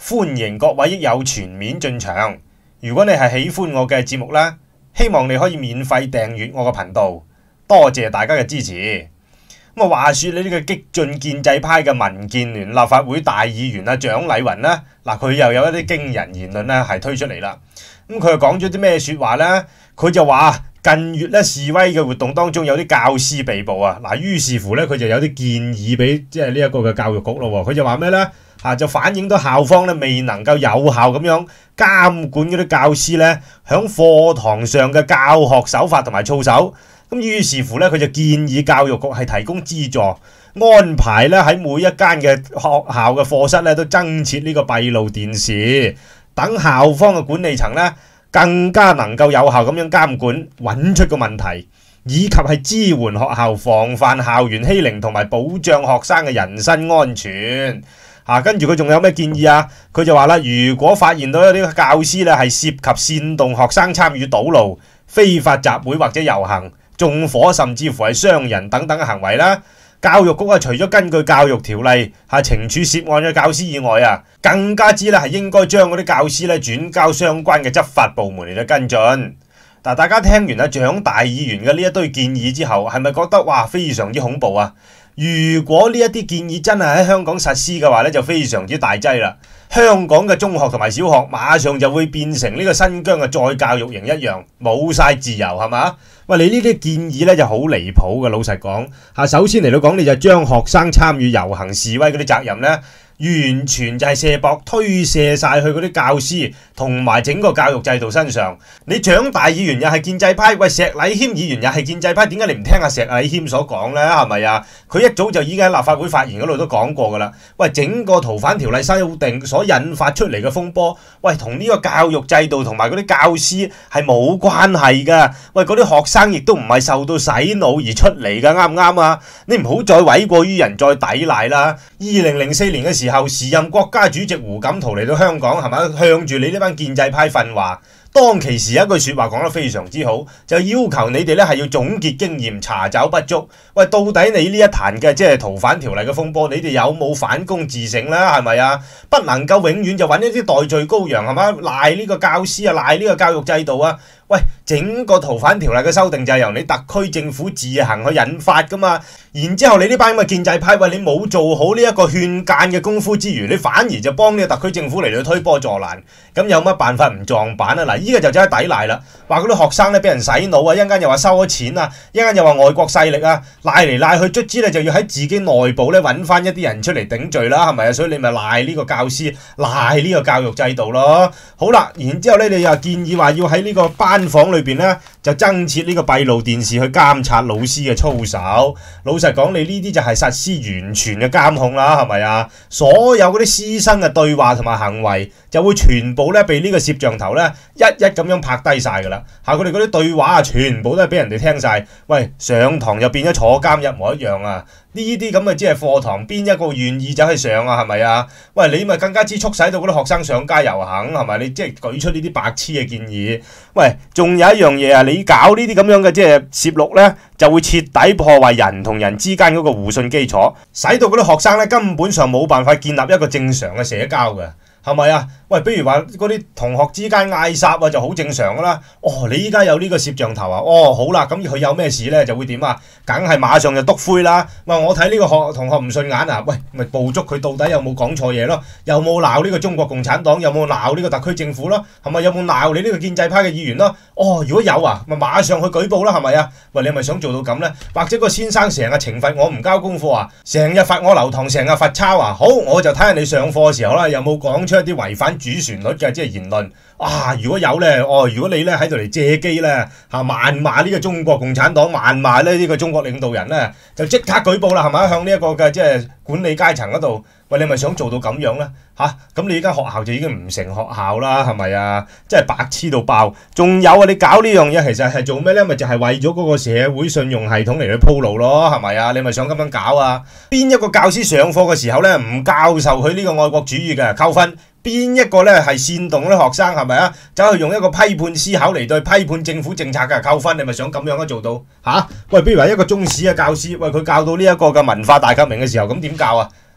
歡迎各位益友全面進場。如果你係喜歡我嘅節目啦，希望你可以免費訂閱我個頻道，多謝大家嘅支持。咁話說你呢個激進建制派嘅民建聯立法會大議員蔣麗芸啦，佢又有一啲驚人言論咧係推出嚟啦。咁佢又講咗啲咩説話呢？佢就話近月咧示威嘅活動當中有啲教師被捕啊。於是乎咧佢就有啲建議俾呢一個嘅教育局咯。佢就話咩呢？就反映到校方咧未能夠有效咁樣監管嗰啲教師咧響課堂上嘅教學手法同埋操守。咁於是乎咧佢就建議教育局係提供資助，安排咧喺每一間嘅學校嘅課室咧都增設呢個閉路電視，等校方嘅管理層咧更加能夠有效咁樣監管，揾出個問題，以及係支援學校防範校園欺凌同埋保障學生嘅人身安全。跟住佢仲有咩建議啊？佢就話啦，如果發現到一啲教師咧係涉及煽動學生參與堵路、非法集會或者遊行、縱火甚至乎係傷人等等嘅行為啦，教育局除咗根據教育條例懲處涉案嘅教師以外啊，更加之咧係應該將嗰啲教師咧轉交相關嘅執法部門嚟到跟進。但大家聽完蔣大議員嘅呢一堆建議之後，係咪覺得哇非常之恐怖啊？如果呢一啲建議真係喺香港實施嘅話咧，就非常之大劑啦。香港嘅中學同埋小學馬上就會變成呢個新疆嘅再教育營一樣，冇晒自由係嘛？喂，你呢啲建議咧就好離譜嘅，老實講。首先嚟到講，你就將學生參與遊行示威嗰啲責任咧，完全就係卸膊推卸晒去嗰啲教師同埋整個教育制度身上。你蔣大議員又係建制派，喂，石禮謙議員又係建制派，點解你唔聽下石禮謙所講呢？係咪啊？佢一早就已經喺立法會發言嗰度都講過噶啦。喂，整個逃犯條例修訂所引發出嚟嘅風波，喂，同呢個教育制度同埋嗰啲教師係冇關係噶。喂，嗰啲學生亦都唔係受到洗腦而出嚟噶，啱唔啱啊？你唔好再諉過於人，再抵賴啦。2004年嘅時候，時任國家主席胡錦濤嚟到香港，係咪向住你呢班建制派訓話？當其時有一句説話講得非常之好，就要求你哋咧係要總結經驗，查找不足。喂，到底你呢一壇嘅逃犯條例嘅風波，你哋有冇反躬自省啦？係咪啊？不能夠永遠就揾一啲代罪羔羊係嘛？賴呢個教師啊，賴呢個教育制度啊！喂，整個逃犯條例嘅修訂就係由你特區政府自行去引發噶嘛，然之後你呢班咁嘅建制派，喂，你冇做好呢一個勸諫嘅功夫之餘，你反而就幫呢個特區政府嚟到推波助瀾，咁有乜辦法唔撞板啊？依個就真係抵賴啦，話嗰啲學生咧俾人洗腦啊，一陣間又話收咗錢啊，一陣間又話外國勢力啊，賴嚟賴去，卒之咧就要喺自己內部咧揾翻一啲人出嚟頂罪啦，係咪啊？所以你咪賴呢個教師，賴呢個教育制度咯。好啦，然之後咧你又建議話要喺呢個班房裏邊咧就增設呢個閉路電視去監察老師嘅操守。老實講，你呢啲就係實施完全嘅監控啦，係咪啊？所有嗰啲師生嘅對話同埋行為就會全部咧被呢個攝像頭咧一咁樣拍低晒㗎啦。佢哋嗰啲對話啊，全部都係俾人哋聽晒。喂，上堂又變咗坐監一模一樣啊！呢啲咁嘅即係課堂，邊一個願意走去上啊？係咪啊？喂，你咪更加之促使到嗰啲學生上街遊行，係咪？你即係舉出呢啲白痴嘅建議。喂，仲有一樣嘢啊！你搞呢啲咁樣嘅即係攝錄咧，就會徹底破壞人同人之間嗰個互信基礎，使到嗰啲學生咧根本上冇辦法建立一個正常嘅社交嘅。係咪啊？喂，比如話嗰啲同學之間嗌霎啊，就好正常噶啦。哦，你依家有呢個攝像頭啊？哦，好啦，咁佢有咩事咧就會點啊？梗係馬上就篤灰啦。喂，我睇呢個同學唔順眼啊，喂，咪捕捉佢到底有冇講錯嘢咯？有冇鬧呢個中國共產黨？有冇鬧呢個特區政府咯？係咪有冇鬧你呢個建制派嘅議員咯？哦，如果有啊，咪馬上去舉報啦，係咪啊？喂，你係咪想做到咁咧？或者個先生成日懲罰我唔交功課啊，成日罰我留堂，成日罰抄啊？好，我就睇下你上課嘅時候啦，有冇講出一啲違反主旋律嘅即係言論啊？如果有咧，如果你咧喺度嚟借機咧謾罵呢個中國共產黨，謾罵呢個中國領導人咧，就即刻舉報啦，係咪？向呢一個嘅即係管理階層嗰度，喂，你咪想做到咁樣咧？咁你依間學校就已經唔成學校啦，係咪啊？真係白痴到爆！仲有啊，你搞呢樣嘢其實係做咩咧？咪就係為咗嗰個社會信用系統嚟去鋪路咯，係咪啊？你咪想咁樣搞啊？邊一個教師上課嘅時候咧唔教授佢呢個愛國主義嘅扣分？邊一個咧係煽動啲學生，係咪啊？走去用一個批判思考嚟對批判政府政策嘅扣分？你咪想咁樣做到喂，比如話一個中史嘅教師，喂，佢教到呢一個嘅文化大革命嘅時候，咁點教啊？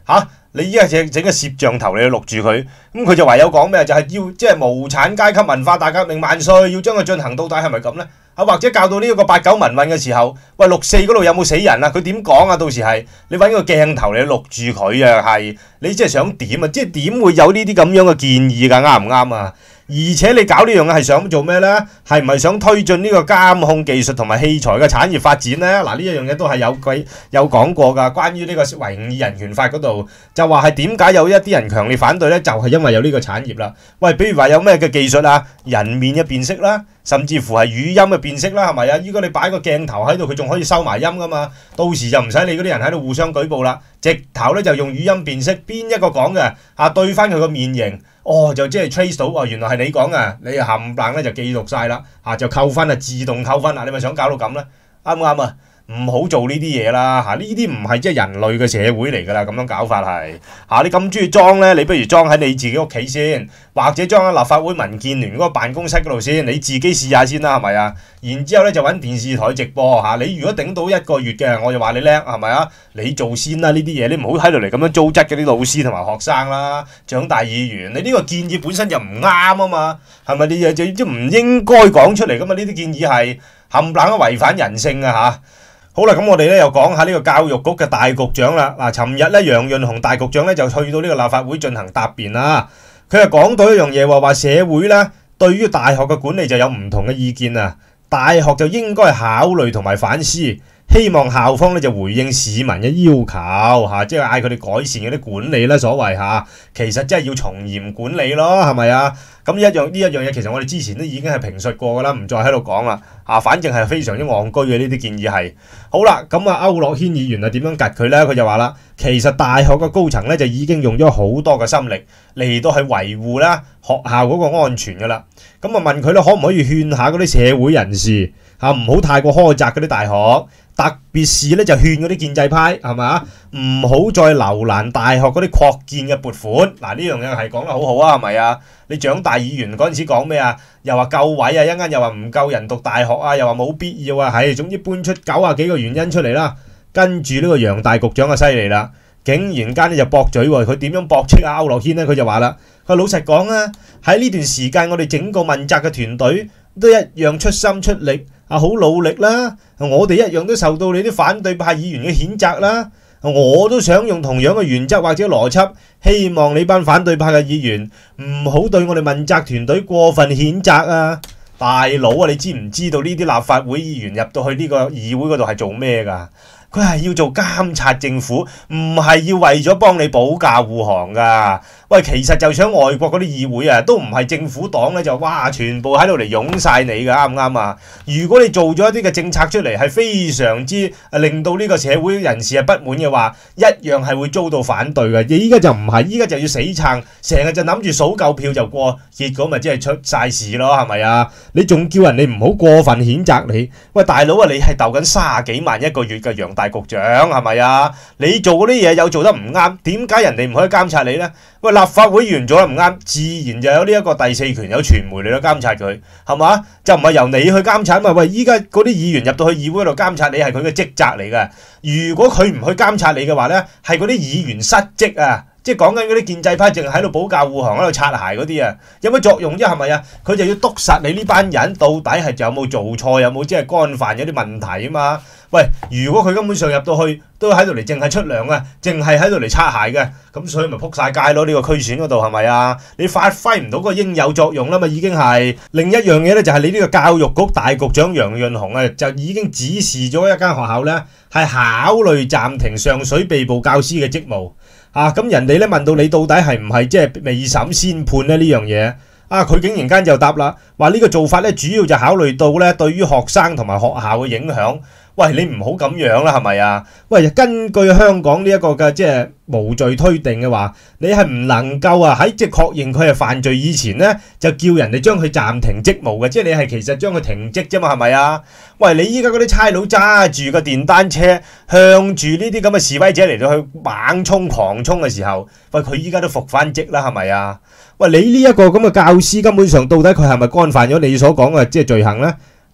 你依家整個攝像頭你去錄住佢，咁佢就唯有講咩？就係要即係無產階級文化大革命萬歲，要將佢進行到底，係咪咁呢？或者教到呢一個8·9民運嘅時候，喂6·4嗰度有冇死人啊？佢點講啊？到時係你揾個鏡頭你錄住佢啊，係你即係想點啊？即係點會有呢啲咁樣嘅建議㗎？啱唔啱啊？而且你搞呢樣嘢係想做咩呢？係唔係想推進呢個監控技術同埋器材嘅產業發展呢？嗱，呢一樣嘢都係有講過㗎。關於呢個維吾爾人權法嗰度，就話係點解有一啲人強烈反對呢？就係因為有呢個產業啦。喂，比如話有咩嘅技術啊？人面嘅辨識啦，甚至乎係語音嘅辨識啦，係咪啊？如果你擺個鏡頭喺度，佢仲可以收埋音㗎嘛。到時就唔使你嗰啲人喺度互相舉報啦，直頭咧就用語音辨識，邊一個講嘅啊對翻佢個面型。就即係 trace 到原來係你講啊，你冚唪唥咧就記錄晒啦，就扣分啊，自動扣分啊，你咪想搞到咁咧？啱唔啱啊？唔好做呢啲嘢啦，呢啲唔係即係人類嘅社會嚟㗎啦，咁樣搞法係你咁中意裝咧，你不如裝喺你自己屋企先，或者裝喺立法會民建聯嗰個辦公室嗰度先，你自己試下先啦，係咪啊？然之後咧就揾電視台直播你如果頂到1個月嘅，我就話你叻，係咪啊？你做先啦，呢啲嘢你唔好喺度嚟咁樣糟質嗰啲老師同埋學生啦，長大議員，你呢個建議本身就唔啱啊嘛，係咪？你就唔應該講出嚟㗎嘛？呢啲建議係冚唪唥都違反人性啊嚇！好啦，咁我哋咧又講下呢個教育局嘅大局長啦。嗱，尋日咧楊潤雄大局長咧就去到呢個立法會進行答辯啦。佢係講到一樣嘢話社會咧對於大學嘅管理就有唔同嘅意見啊。大學就應該考慮同埋反思，希望校方咧就回應市民嘅要求即係嗌佢哋改善嗰啲管理啦。所謂其實真係要從嚴管理咯，係咪啊？咁呢一樣嘢，其實我哋之前都已經係評述過㗎啦，唔再喺度講啦。反正係非常之戇居嘅呢啲建議係。好啦，咁區諾軒議員點樣夾佢呢？佢就話啦，其實大學嘅高層咧就已經用咗好多嘅心力嚟到去維護啦學校嗰個安全㗎啦。咁問佢咧，可唔可以勸下嗰啲社會人士唔好太過苛責嗰啲大學，特別是咧就勸嗰啲建制派係咪啊？唔好再留難大學嗰啲擴建嘅撥款。嗱，呢樣嘢係講得好好啊，係咪啊？你長大議員嗰陣時講咩啊？又話夠位啊，一陣間又話唔夠人讀大學啊，又話冇必要啊，總之搬出90幾個原因出嚟啦。跟住呢個楊大局長就犀利啦，竟然間咧就駁嘴喎。佢點樣駁斥區諾軒呢？佢就話啦，佢老實講啊，喺呢段時間我哋整個問責嘅團隊都一樣出心出力好努力啦。我哋一樣都受到你啲反對派議員嘅譴責啦。我都想用同樣嘅原則或者邏輯，希望你班反對派嘅議員唔好對我哋問責團隊過分譴責啊！大佬啊，你知唔知道呢啲立法會議員入到去呢個議會嗰度係做咩㗎？佢係要做監察政府，唔係要為咗幫你保駕護航㗎。喂，其實就想外國嗰啲議會都唔係政府黨咧，就哇全部喺度嚟擁晒你㗎，啱唔啱啊？如果你做咗一啲嘅政策出嚟係非常之令到呢個社會人士係不滿嘅話，一樣係會遭到反對嘅。依家就唔係，依家就要死撐，成日就諗住數夠票就過，結果咪即係出晒事咯，係咪啊？你仲叫人哋唔好過分譴責你？喂，大佬你係鬥緊30幾萬一個月嘅楊大局長係咪啊？你做嗰啲嘢有做得唔啱，點解人哋唔可以監察你呢？喂，立法會議員做得唔啱，自然就有呢一個第4權，有傳媒嚟到監察佢，係嘛？就唔係由你去監察嘛？喂，依家嗰啲議員入到去議會度監察你係佢嘅職責嚟嘅。如果佢唔去監察你嘅話呢，係嗰啲議員失職啊！即係講緊嗰啲建制派淨係喺度保駕護航喺度擦鞋嗰啲啊，有乜作用啫？係咪啊？佢就要督實你呢班人到底係有冇做錯，有冇即係干犯咗啲問題啊嘛？喂，如果佢根本上入到去都喺度嚟淨係出糧啊，淨係喺度嚟擦鞋嘅，咁所以咪撲晒街咯？呢個區選嗰度係咪啊？你發揮唔到嗰個應有作用啦嘛，已經係。另一樣嘢咧就係你呢個教育局大局長楊潤雄啊，就已經指示咗一間學校咧係考慮暫停上水被捕教師嘅職務。咁人哋咧問到你到底係唔係即係未審先判咧呢樣嘢？佢竟然間就答啦，話呢個做法咧主要就考慮到咧對於學生同埋學校嘅影響。喂，你唔好咁樣啦，係咪啊？喂，根據香港呢一個嘅即係無罪推定嘅話，你係唔能夠喺即係確認佢係犯罪以前咧，就叫人哋將佢暫停職務嘅，即係你係其實將佢停職啫嘛，係咪啊？喂，你依家嗰啲差佬揸住個電單車向住呢啲咁嘅示威者嚟到去猛衝狂衝嘅時候，喂，佢依家都復翻職啦，係咪啊？喂，你呢一個咁嘅教師根本上到底佢係咪干犯咗你所講嘅即係罪行咧？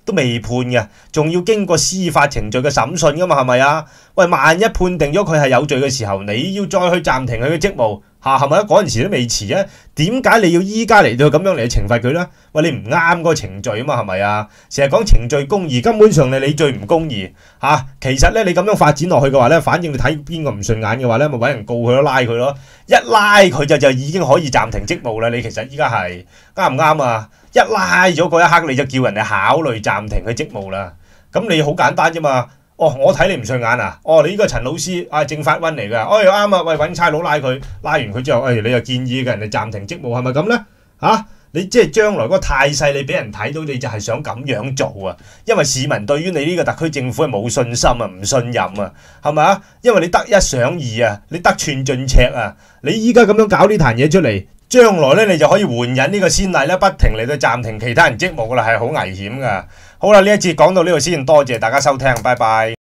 都未判嘅，仲要經過司法程序嘅審訊噶嘛，係咪啊？喂，萬一判定咗佢係有罪嘅時候，你要再去暫停佢嘅職務嚇，係咪啊？嗰陣時都未遲啊，點解你要依家嚟到咁樣嚟懲罰佢呢？喂，你唔啱嗰個程序啊嘛，係咪啊？成日講程序公義，根本上你最唔公義嚇。其實咧，你咁樣發展落去嘅話咧，反正你睇邊個唔順眼嘅話咧，咪揾人告佢咯，拉佢咯。一拉佢就已經可以暫停職務啦。你其實依家係啱唔啱啊？一拉咗嗰一刻，你就叫人哋考慮暫停佢職務啦。咁你好簡單啫嘛。哦，我睇你唔順眼啊！哦，你呢個陳老師啊，正法溫嚟㗎。哎，啱啊！喂，揾差佬拉佢，拉完佢之後，你又建議嘅人哋暫停職務，係咪咁呢？嚇！你即係將來嗰個態勢，你俾人睇到，你就係想咁樣做啊！因為市民對於你呢個特區政府係冇信心啊，唔信任啊，係咪啊？因為你得一想二啊，你得寸進尺啊！你依家咁樣搞呢壇嘢出嚟，將來咧你就可以援引呢個先例咧，不停嚟到暫停其他人職務㗎啦，係好危險㗎。好啦，呢一節講到呢度先，多謝大家收聽，拜拜。